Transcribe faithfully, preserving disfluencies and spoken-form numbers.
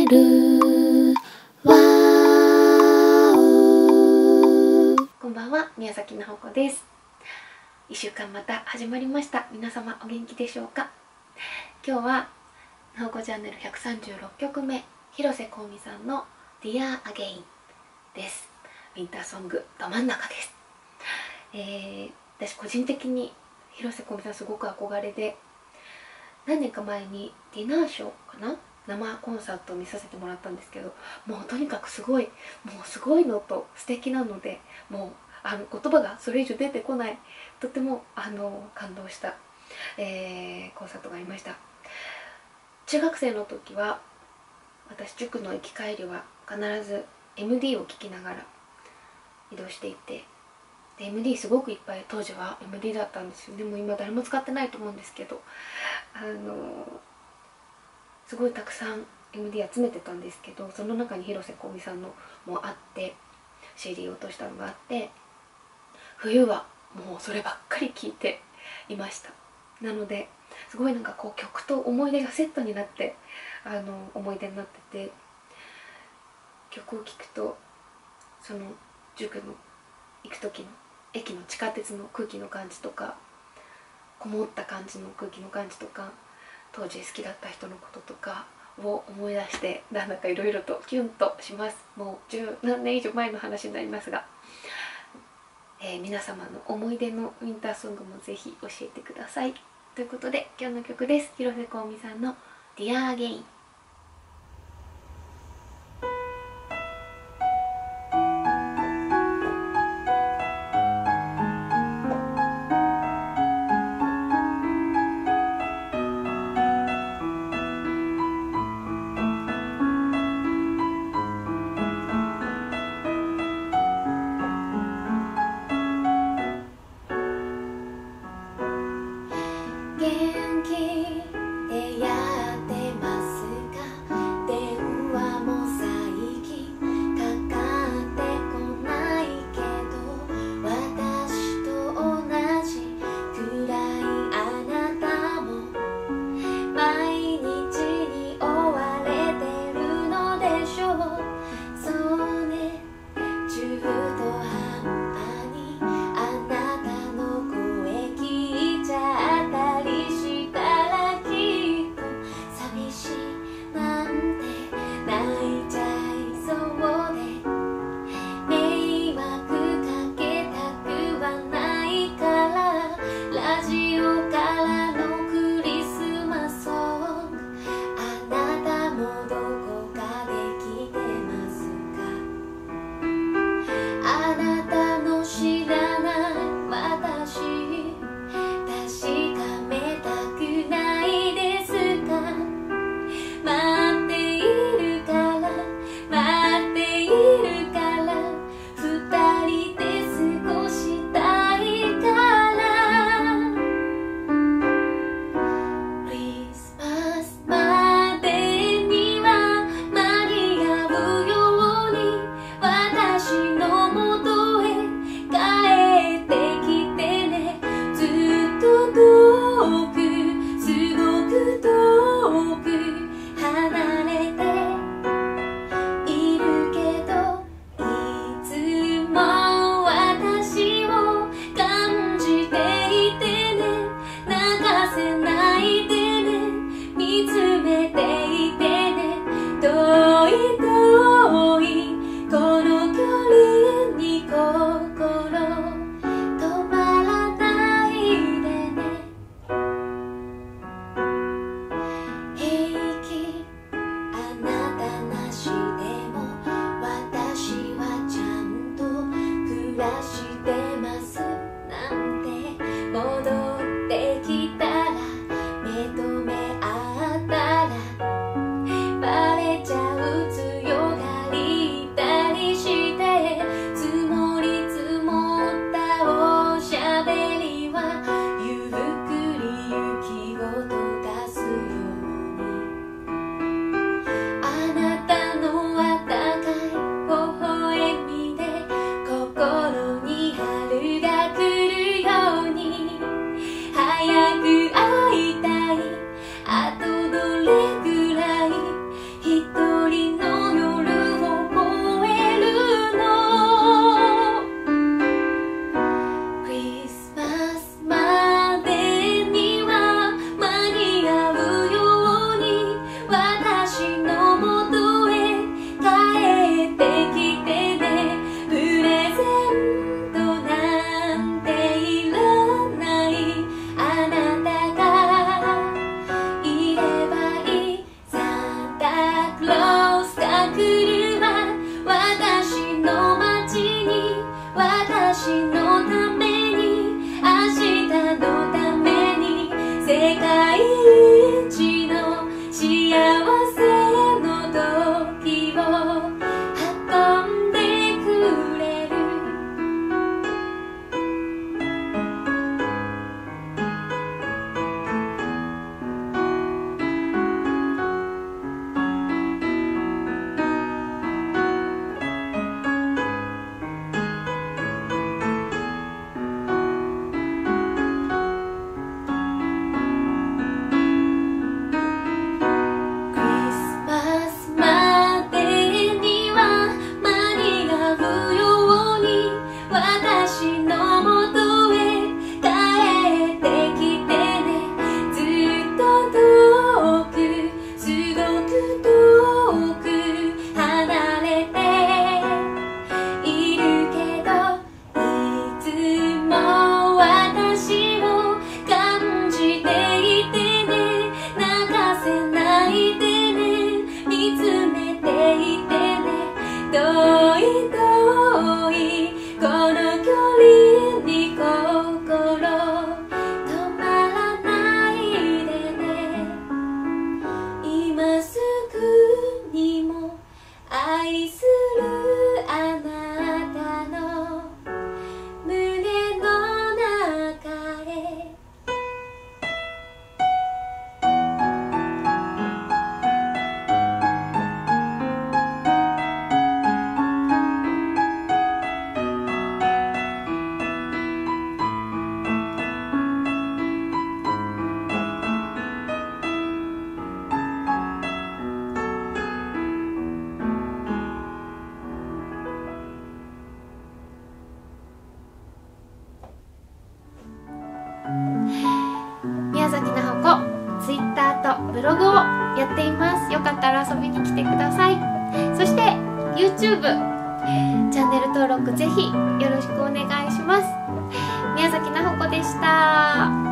るわー。こんばんは、宮崎直子です。いっしゅうかんまた始まりました。皆様お元気でしょうか。今日は直子チャンネルひゃくさんじゅうろっきょくめ、広瀬香美さんの Dear Again です。ウィンターソングど真ん中です。えー、私個人的に広瀬香美さんすごく憧れで、何年か前にディナーショーかな、生コンサートを見させてもらったんですけど、もうとにかくすごい、もうすごいのと素敵なので、もうあの言葉がそれ以上出てこない、とてもあの感動した、えー、コンサートがありました。中学生の時は私塾の行き帰りは必ず エムディー を聴きながら移動していて、で エムディー すごくいっぱい当時は エムディー だったんですよ。でも今誰も使ってないと思うんですけど、あのすごいたくさん エムディー 集めてたんですけど、その中に広瀬香美さんのもあって、 シーディー 落としたのがあって、冬はもうそればっかり聴いていました。なのですごいなんかこう曲と思い出がセットになって、あの思い出になってて、曲を聴くとその塾の行く時の駅の地下鉄の空気の感じとか、こもった感じの空気の感じとか、当時好きだった人のこととかを思い出して、なんだかいろいろとキュンとします。もう十何年以上前の話になりますが、えー、皆様の思い出のウィンターソングもぜひ教えてください。ということで今日の曲です。広瀬香美さんの Dear Again。元気でやってますか？電話も最近かかってこないけど、私と同じくらいあなたも毎日に追われてるのでしょう。そうね、中途半端にあなたの声聞いちゃったりしたら、きっと寂しいなんて泣いちゃいそうで、迷惑かけたくはないから、ラジオからのクリスマスソング、あなたもどこかで聞いてますか？あなたの知らない私、確かめたくないですか？待ってせの時を運んでくれる。宮崎奈穂子、ツイッターとブログをやっています。よかったら遊びに来てください。そして YouTube チャンネル登録ぜひよろしくお願いします。宮崎奈穂子でした。